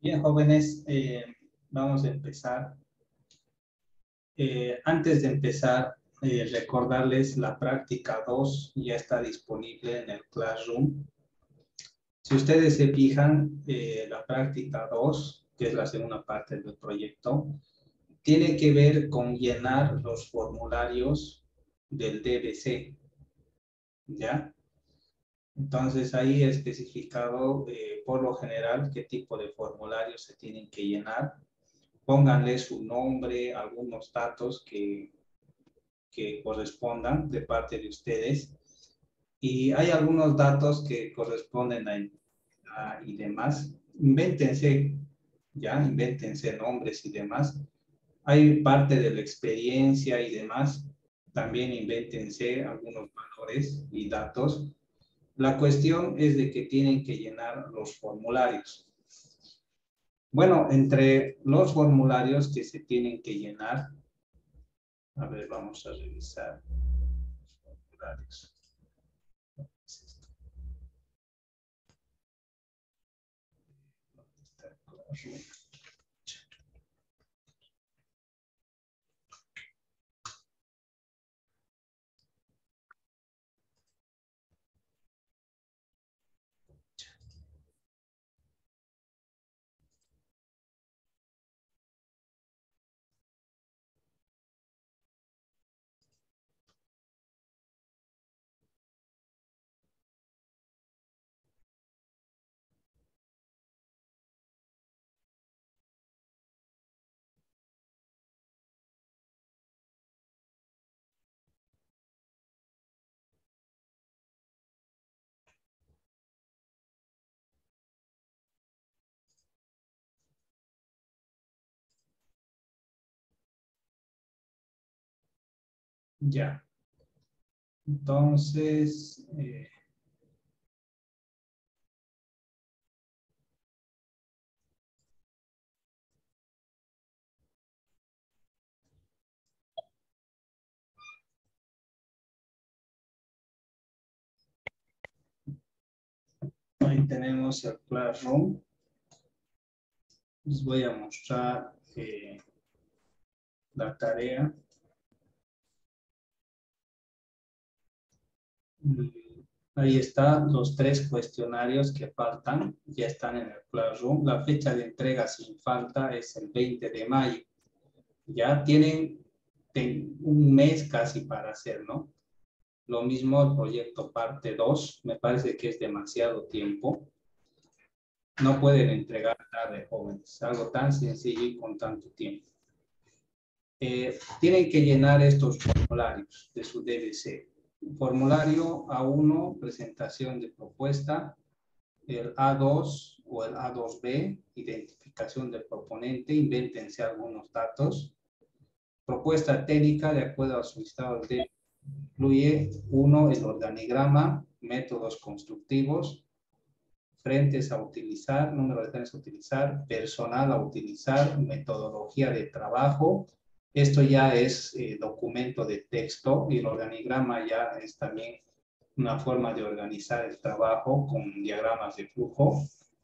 Bien, jóvenes, vamos a empezar. Antes de empezar, recordarles la práctica 2 ya está disponible en el Classroom. Si ustedes se fijan, la práctica 2, que es la segunda parte del proyecto, tiene que ver con llenar los formularios del DBC, ¿ya? Entonces ahí he especificado por lo general qué tipo de formularios se tienen que llenar. Pónganle su nombre, algunos datos que correspondan de parte de ustedes. Y hay algunos datos que corresponden y demás. Invéntense, ya, invéntense nombres y demás. Hay parte de la experiencia y demás. También invéntense algunos valores y datos. La cuestión es de que tienen que llenar los formularios. Bueno, entre los formularios que se tienen que llenar, a ver, vamos a revisar los formularios. ¿Dónde está el Classroom? Ya. Entonces, ahí tenemos el Classroom. Les voy a mostrar la tarea. Ahí están los 3 cuestionarios que faltan, ya están en el Classroom. La fecha de entrega sin falta es el 20 de mayo. Ya tienen un mes casi para hacer, ¿no? Lo mismo el proyecto parte 2, me parece que es demasiado tiempo. No pueden entregar tarde, jóvenes, algo tan sencillo y con tanto tiempo. Tienen que llenar estos formularios de su DBC. Formulario A1, presentación de propuesta. El A2 o el A2B, identificación del proponente, invéntense algunos datos. Propuesta técnica de acuerdo al solicitado de incluye 1, el organigrama, métodos constructivos, frentes a utilizar, número de frentes a utilizar, personal a utilizar, metodología de trabajo. Esto ya es documento de texto y el organigrama ya es también una forma de organizar el trabajo con diagramas de flujo.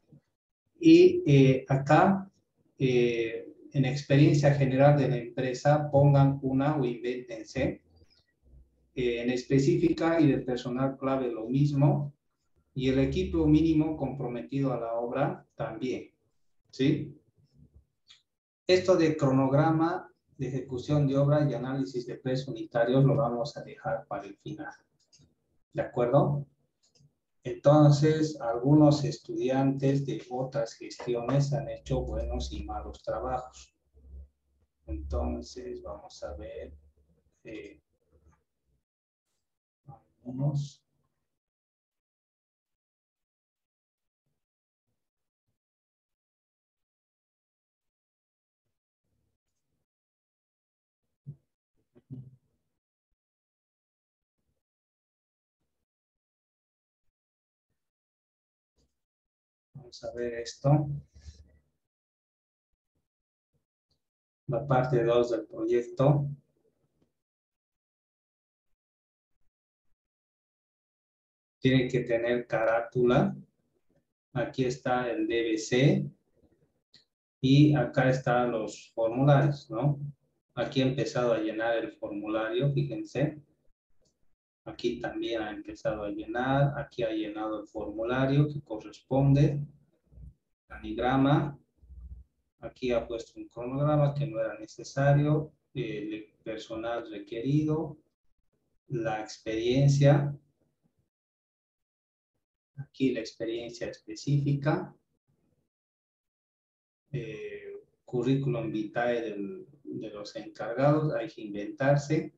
Y acá, en experiencia general de la empresa, pongan una o invéntense. En específica y del personal clave lo mismo. Y el equipo mínimo comprometido a la obra también. ¿Sí? Esto de cronograma de ejecución de obra y análisis de precios unitarios lo vamos a dejar para el final. ¿De acuerdo? Entonces, algunos estudiantes de otras gestiones han hecho buenos y malos trabajos. Entonces, vamos a ver algunos. Vamos a ver esto. La parte 2 del proyecto. Tiene que tener carátula. Aquí está el DBC. Y acá están los formularios, ¿no? Aquí he empezado a llenar el formulario, fíjense. Aquí también ha empezado a llenar. Aquí ha llenado el formulario que corresponde. Organigrama. Aquí ha puesto un cronograma que no era necesario. El personal requerido. La experiencia. Aquí la experiencia específica. Currículum vitae de los encargados. Hay que inventarse.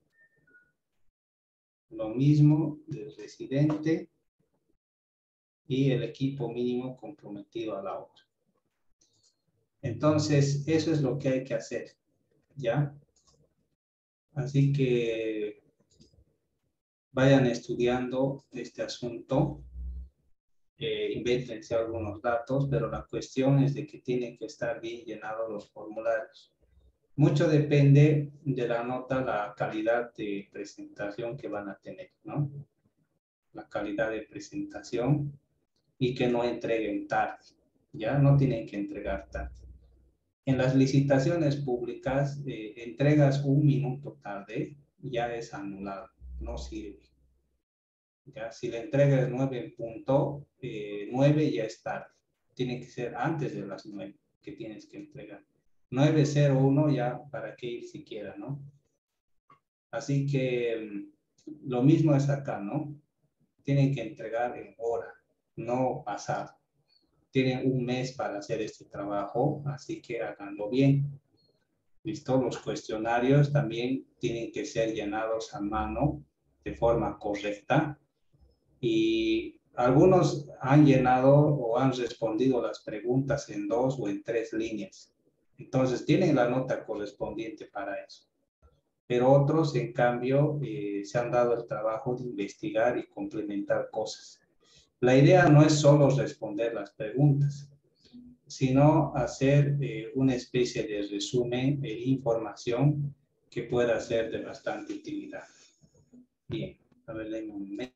Lo mismo del residente. Y el equipo mínimo comprometido a la obra. Entonces, eso es lo que hay que hacer, ¿ya? Así que vayan estudiando este asunto, invéntense algunos datos, pero la cuestión es de que tienen que estar bien llenados los formularios. Mucho depende de la nota, la calidad de presentación que van a tener, ¿no? La calidad de presentación y que no entreguen tarde, ¿ya? No tienen que entregar tarde. En las licitaciones públicas, entregas un minuto tarde, ya es anulado, no sirve. ¿Ya? Si la entrega es 9:9, ya es tarde. Tiene que ser antes de las 9 que tienes que entregar. 9:01 ya, ¿para qué ir siquiera, no? Así que lo mismo es acá, ¿no? Tienen que entregar en hora, no pasado. Tienen un mes para hacer este trabajo, así que háganlo bien. ¿Listo? Los cuestionarios también tienen que ser llenados a mano de forma correcta y algunos han llenado o han respondido las preguntas en 2 o en 3 líneas. Entonces tienen la nota correspondiente para eso. Pero otros, en cambio, se han dado el trabajo de investigar y complementar cosas. La idea no es solo responder las preguntas, sino hacer una especie de resumen de información que pueda ser de bastante utilidad. Bien, a ver, denme un momento.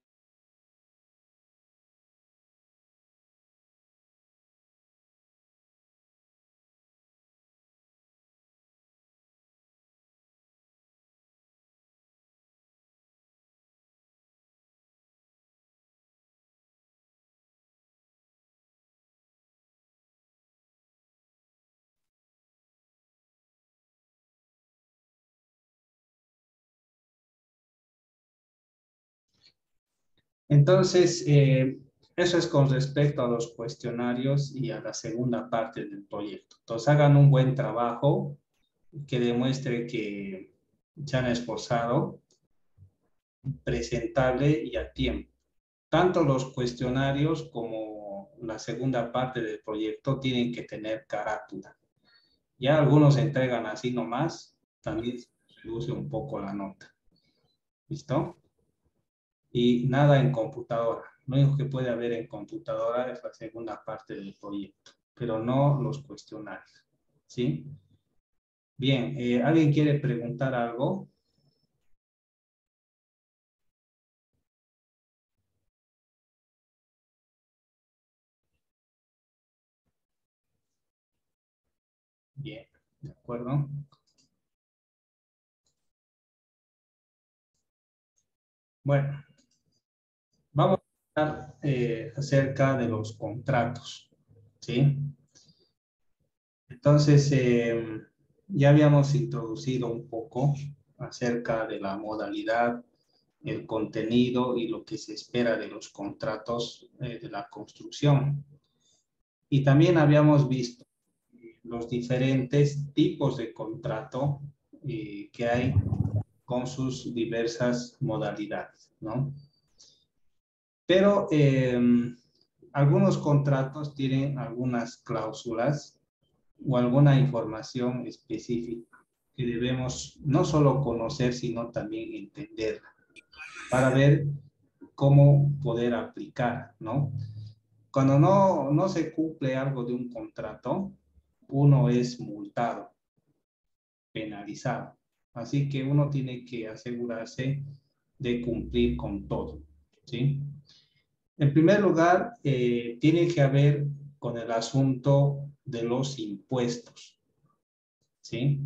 Entonces, eso es con respecto a los cuestionarios y a la segunda parte del proyecto. Entonces, hagan un buen trabajo que demuestre que se han esforzado, presentable y a tiempo. Tanto los cuestionarios como la segunda parte del proyecto tienen que tener carátula. Ya algunos entregan así nomás, también se reduce un poco la nota. ¿Listo? Y nada en computadora. Lo único que puede haber en computadora es la segunda parte del proyecto, pero no los cuestionarios. ¿Sí? Bien, ¿alguien quiere preguntar algo? Bien, de acuerdo. Bueno, vamos a hablar acerca de los contratos. ¿Sí? Entonces, ya habíamos introducido un poco acerca de la modalidad, el contenido y lo que se espera de los contratos de la construcción. Y también habíamos visto los diferentes tipos de contrato que hay con sus diversas modalidades, ¿no? Pero algunos contratos tienen algunas cláusulas o alguna información específica que debemos no solo conocer, sino también entenderla para ver cómo poder aplicar, ¿no? Cuando no se cumple algo de un contrato, uno es multado, penalizado. Así que uno tiene que asegurarse de cumplir con todo, ¿sí? En primer lugar, tiene que haber con el asunto de los impuestos. ¿Sí?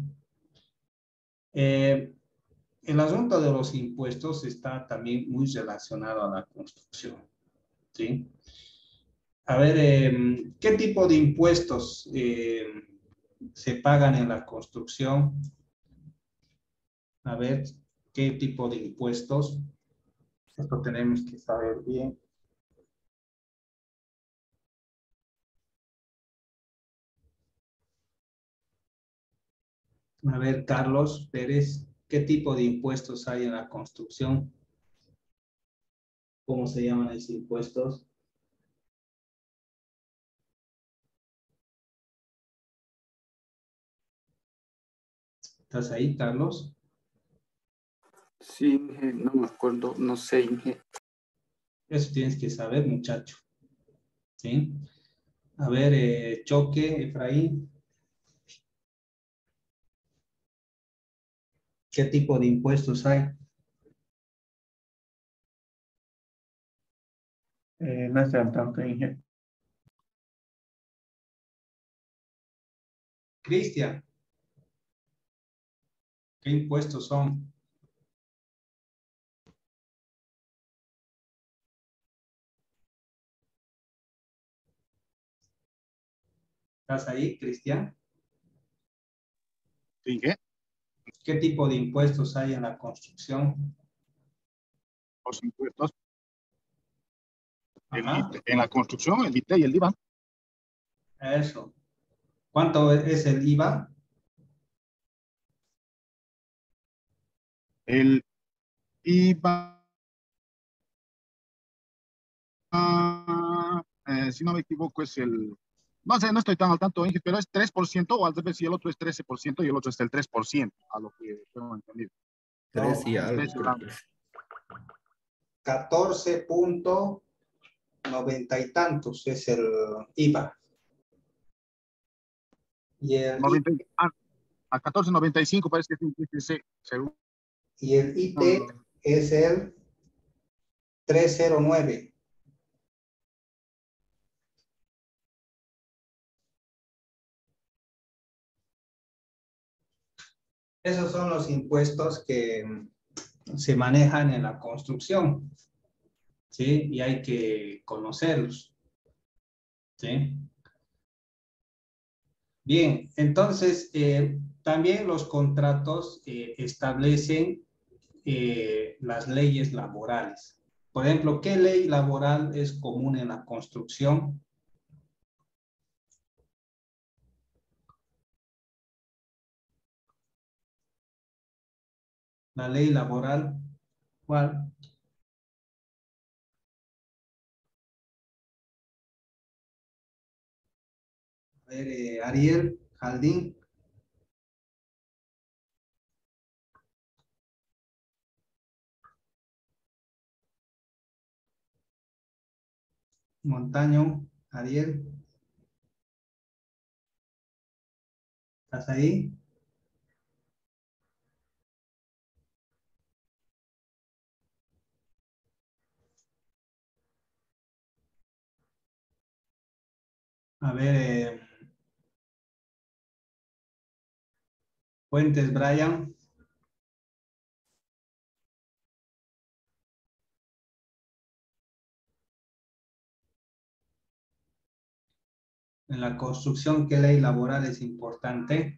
El asunto de los impuestos está también muy relacionado a la construcción. ¿Sí? A ver, ¿qué tipo de impuestos se pagan en la construcción? A ver, ¿qué tipo de impuestos? Esto tenemos que saber bien. A ver, Carlos Pérez, ¿qué tipo de impuestos hay en la construcción? ¿Cómo se llaman esos impuestos? ¿Estás ahí, Carlos? Sí, Inge, no me acuerdo, no sé, Inge. Eso tienes que saber, muchacho. ¿Sí? A ver, Choque, Efraín. ¿Qué tipo de impuestos hay? No estoy al tanto, Inge. Cristian, ¿qué impuestos son? ¿Estás ahí, Cristian? ¿Sí, qué? ¿Qué tipo de impuestos hay en la construcción? Los impuestos. Ajá, En la construcción, el ITE y el IVA. eso. ¿Cuánto es el IVA? El IVA, si no me equivoco, es el... No sé, no estoy tan al tanto, Inge, pero es 3% o al revés, si el otro es 13% y el otro es el 3%, a lo que tengo entendido. No, 3 y algo, 13 creo que es. 14.90 y tantos es el IVA. Y el, 90, a 14.95 parece que sí, según y el IT es el 309. Esos son los impuestos que se manejan en la construcción, ¿sí? Y hay que conocerlos, ¿sí? Bien, entonces, también los contratos establecen las leyes laborales. Por ejemplo, ¿qué ley laboral es común en la construcción? La ley laboral, ¿cuál? A ver, Ariel, Jaldín. Montaño, Ariel. ¿Estás ahí? A ver, Fuentes, Brian. En la construcción, ¿qué ley laboral es importante?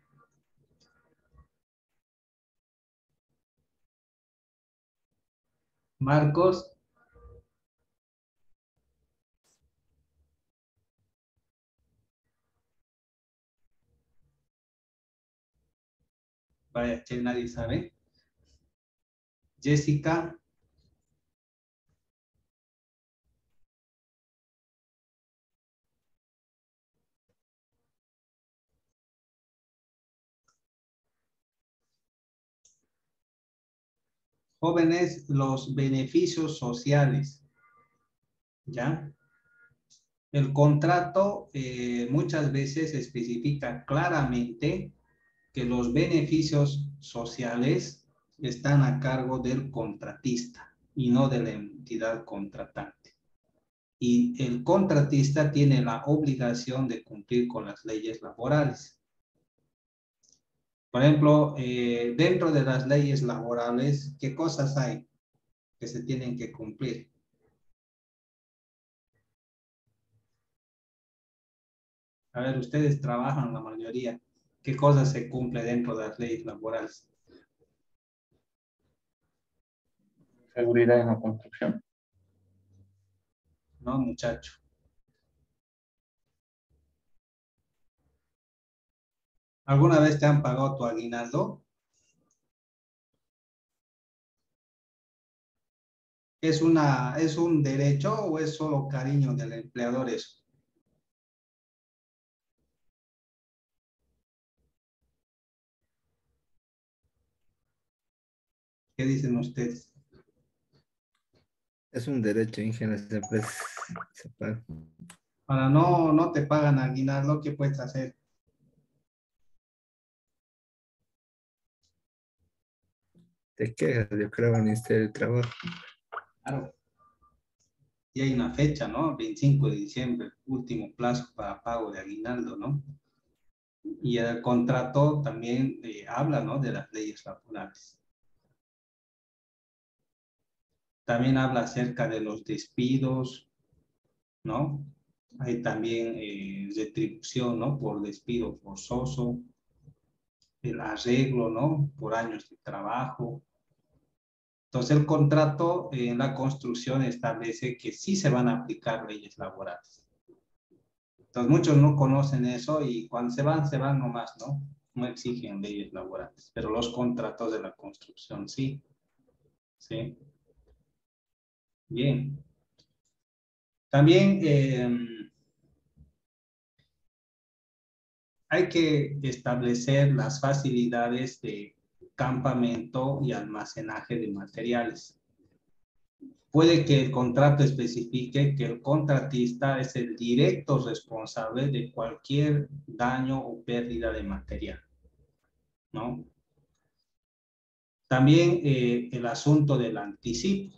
Marcos. Vaya, che, nadie sabe. Jessica. Jóvenes, los beneficios sociales. ¿Ya? El contrato muchas veces especifica claramente que los beneficios sociales están a cargo del contratista y no de la entidad contratante. y el contratista tiene la obligación de cumplir con las leyes laborales. Por ejemplo, dentro de las leyes laborales, ¿qué cosas hay que se tienen que cumplir? A ver, ustedes trabajan la mayoría. ¿Qué cosas se cumple dentro de las leyes laborales? Seguridad en la construcción. No, muchacho. ¿Alguna vez te han pagado tu aguinaldo? ¿Es un derecho o es solo cariño del empleador eso? ¿Qué dicen ustedes? Es un derecho, ingeniero, siempre se paga. Para no te pagan aguinaldo, ¿qué puedes hacer? Te quejas, yo creo, al Ministerio del Trabajo. Claro. Y hay una fecha, ¿no? 25 de diciembre, último plazo para pago de aguinaldo, ¿no? Y el contrato también habla, ¿no? De las leyes laborales. También habla acerca de los despidos, ¿no? Hay también retribución, ¿no? Por despido forzoso, el arreglo, ¿no? Por años de trabajo. Entonces el contrato en la construcción establece que sí se van a aplicar leyes laborales. Entonces muchos no conocen eso y cuando se van nomás, ¿no? No exigen leyes laborales, pero los contratos de la construcción sí. ¿Sí? Bien. También hay que establecer las facilidades de campamento y almacenaje de materiales. Puede que el contrato especifique que el contratista es el directo responsable de cualquier daño o pérdida de material, ¿no? También el asunto del anticipo.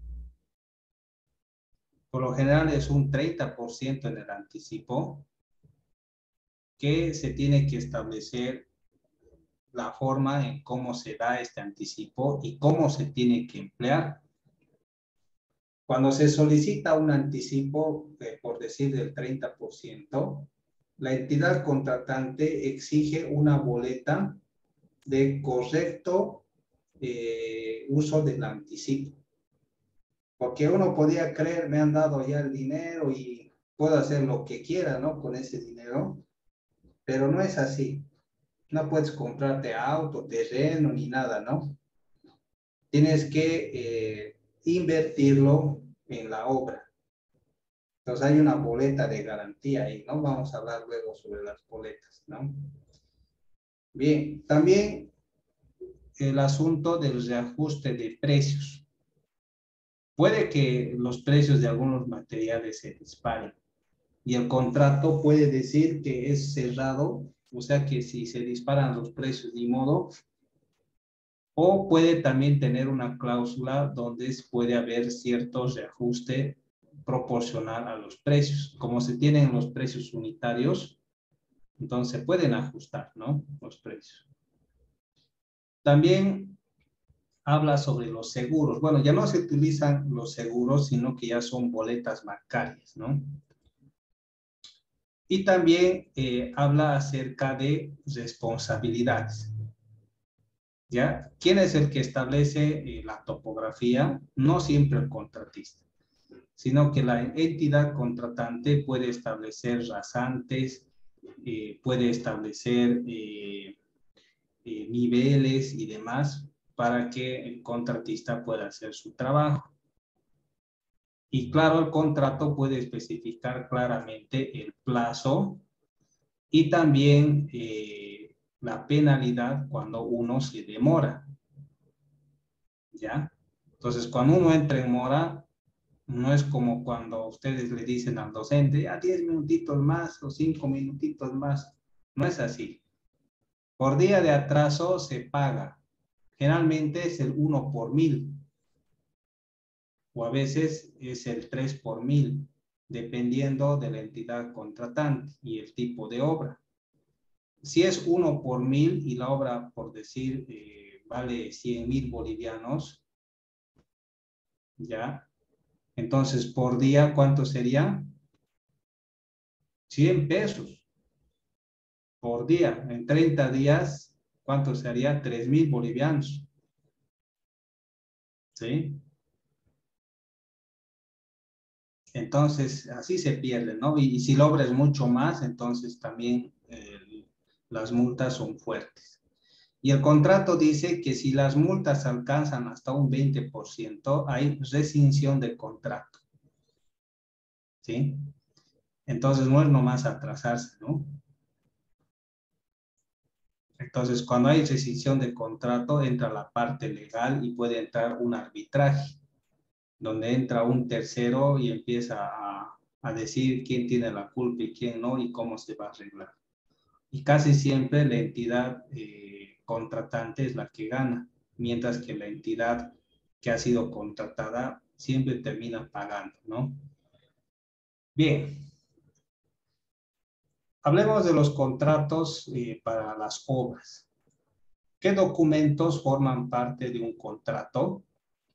Por lo general es un 30% en el anticipo que se tiene que establecer la forma en cómo se da este anticipo y cómo se tiene que emplear. Cuando se solicita un anticipo, por decir del 30%, la entidad contratante exige una boleta de correcto uso del anticipo. Porque uno podía creer, me han dado ya el dinero y puedo hacer lo que quiera, ¿no? Con ese dinero, pero no es así. No puedes comprarte auto, terreno, ni nada, ¿no? Tienes que invertirlo en la obra. Entonces hay una boleta de garantía ahí, ¿no? Vamos a hablar luego sobre las boletas, ¿no? Bien, también el asunto del reajuste de precios. Puede que los precios de algunos materiales se disparen y el contrato puede decir que es cerrado, o sea que si se disparan los precios ni modo, o puede también tener una cláusula donde puede haber cierto reajuste proporcional a los precios. Como se tienen los precios unitarios, entonces se pueden ajustar, ¿no? Los precios. También habla sobre los seguros. Bueno, ya no se utilizan los seguros, sino que ya son boletas bancarias, ¿no? Y también habla acerca de responsabilidades. ¿Ya? ¿Quién es el que establece la topografía? No siempre el contratista, sino que la entidad contratante puede establecer rasantes, puede establecer niveles y demás para que el contratista pueda hacer su trabajo. Y claro, el contrato puede especificar claramente el plazo y también la penalidad cuando uno se demora. ¿Ya? Entonces, cuando uno entra en mora, no es como cuando ustedes le dicen al docente, a 10 minutitos más o 5 minutitos más. No es así. Por día de atraso se paga. Generalmente es el 1 por 1000. O a veces es el 3 por 1000. dependiendo de la entidad contratante y el tipo de obra. Si es 1 por 1000 y la obra, por decir, vale 100.000 bolivianos, ¿ya? Entonces, por día, ¿cuánto sería? 100 pesos por día. En 30 días, ¿cuánto sería? 3.000 bolivianos. ¿Sí? Entonces, así se pierde, ¿no? Y si la obra es mucho más, entonces también las multas son fuertes. Y el contrato dice que si las multas alcanzan hasta un 20%, hay rescisión del contrato. ¿Sí? Entonces, no es nomás atrasarse, ¿no? Entonces, cuando hay rescisión de contrato, entra la parte legal y puede entrar un arbitraje, donde entra un tercero y empieza a decir quién tiene la culpa y quién no y cómo se va a arreglar. Y casi siempre la entidad contratante es la que gana, mientras que la entidad que ha sido contratada siempre termina pagando, ¿no? Bien. Hablemos de los contratos para las obras. ¿Qué documentos forman parte de un contrato?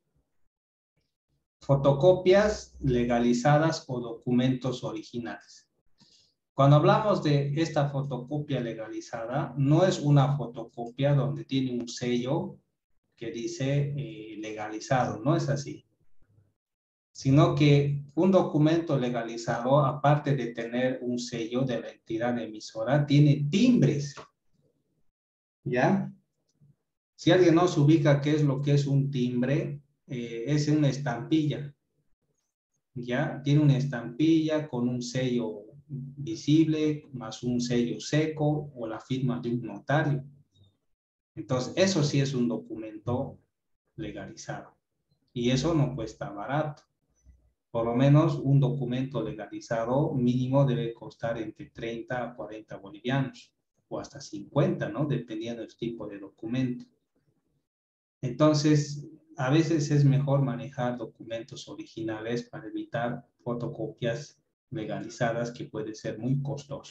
Fotocopias legalizadas o documentos originales. Cuando hablamos de esta fotocopia legalizada, no es una fotocopia donde tiene un sello que dice legalizado, no es así. Sino que un documento legalizado, aparte de tener un sello de la entidad emisora, tiene timbres. ¿Ya? Si alguien no se ubica qué es lo que es un timbre, es una estampilla. ¿Ya? Tiene una estampilla con un sello visible, más un sello seco o la firma de un notario. Entonces, eso sí es un documento legalizado. Y eso no cuesta barato. Por lo menos un documento legalizado mínimo debe costar entre 30 a 40 bolivianos o hasta 50, ¿no? Dependiendo del tipo de documento. Entonces, a veces es mejor manejar documentos originales para evitar fotocopias legalizadas que puede ser muy costoso.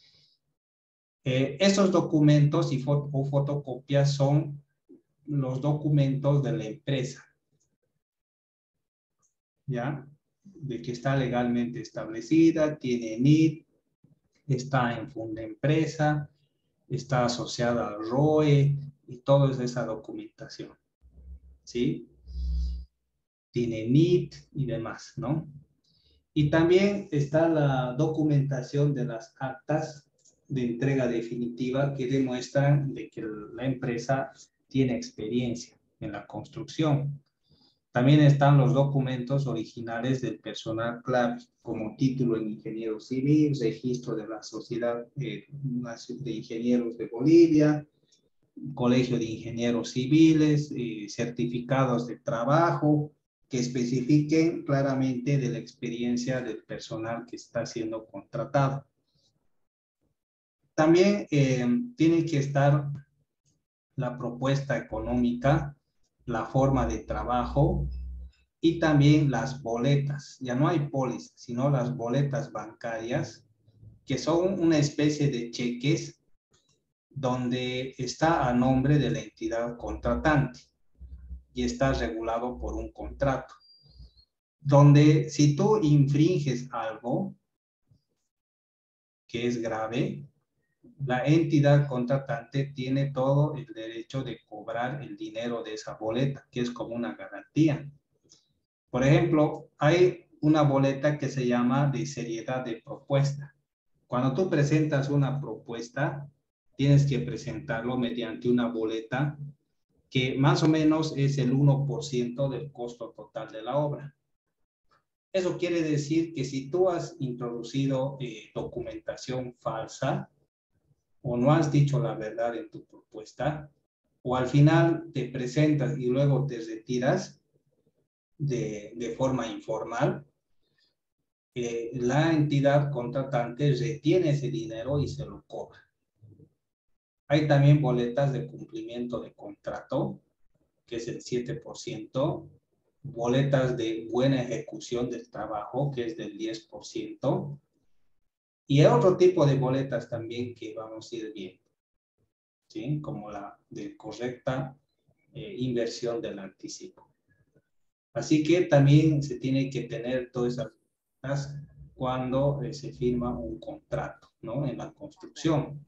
Estos documentos o fotocopias son los documentos de la empresa, ¿ya? De que está legalmente establecida, tiene NIT, está en Fundempresa, está asociada al ROE y toda esa documentación, ¿sí? Tiene NIT y demás, ¿no? Y también está la documentación de las actas de entrega definitiva que demuestran de que la empresa tiene experiencia en la construcción. También están los documentos originales del personal clave, como título en ingeniero civil, registro de la Sociedad de Ingenieros de Bolivia, Colegio de Ingenieros Civiles, certificados de trabajo, que especifiquen claramente de la experiencia del personal que está siendo contratado. También tiene que estar la propuesta económica, la forma de trabajo y también las boletas. Ya no hay pólizas, sino las boletas bancarias, que son una especie de cheques donde está a nombre de la entidad contratante y está regulado por un contrato. Donde si tú infringes algo que es grave, la entidad contratante tiene todo el derecho de cobrar el dinero de esa boleta, que es como una garantía. Por ejemplo, hay una boleta que se llama de seriedad de propuesta. Cuando tú presentas una propuesta, tienes que presentarlo mediante una boleta que más o menos es el 1% del costo total de la obra. Eso quiere decir que si tú has introducido documentación falsa o no has dicho la verdad en tu propuesta, o al final te presentas y luego te retiras de forma informal, la entidad contratante retiene ese dinero y se lo cobra. Hay también boletas de cumplimiento de contrato, que es el 7%, boletas de buena ejecución del trabajo, que es del 10%, y hay otro tipo de boletas también que vamos a ir viendo, ¿sí? Como la de correcta inversión del anticipo. Así que también se tiene que tener todas esas cosas cuando se firma un contrato, ¿no? En la construcción.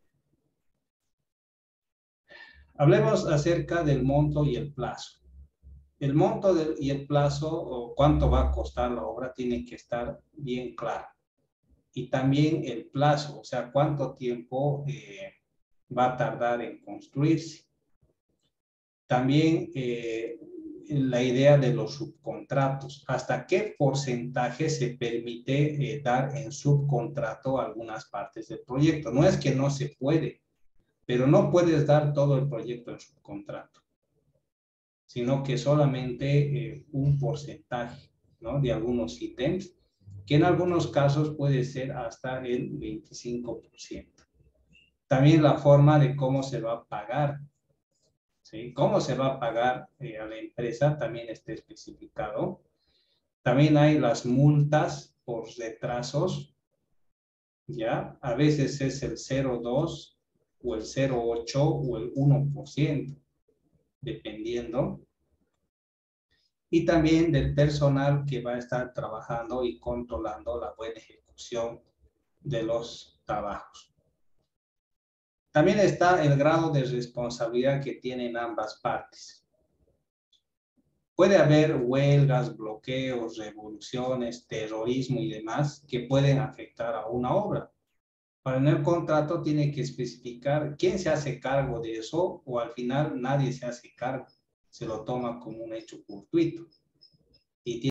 Hablemos acerca del monto y el plazo. El monto y el plazo, o cuánto va a costar la obra, tiene que estar bien claro. Y también el plazo, o sea, cuánto tiempo va a tardar en construirse. También la idea de los subcontratos. ¿Hasta qué porcentaje se permite dar en subcontrato algunas partes del proyecto? No es que no se puede, pero no puedes dar todo el proyecto en subcontrato, sino que solamente un porcentaje, ¿no? De algunos ítems, que en algunos casos puede ser hasta el 25%. También la forma de cómo se va a pagar, ¿sí? Cómo se va a pagar a la empresa también está especificado. También hay las multas por retrasos, ¿ya? A veces es el 0,2 o el 0,8 o el 1%, dependiendo. Y también del personal que va a estar trabajando y controlando la buena ejecución de los trabajos. También está el grado de responsabilidad que tienen ambas partes. Puede haber huelgas, bloqueos, revoluciones, terrorismo y demás que pueden afectar a una obra. Para en el contrato tiene que especificar quién se hace cargo de eso, o al final nadie se hace cargo, se lo toma como un hecho fortuito.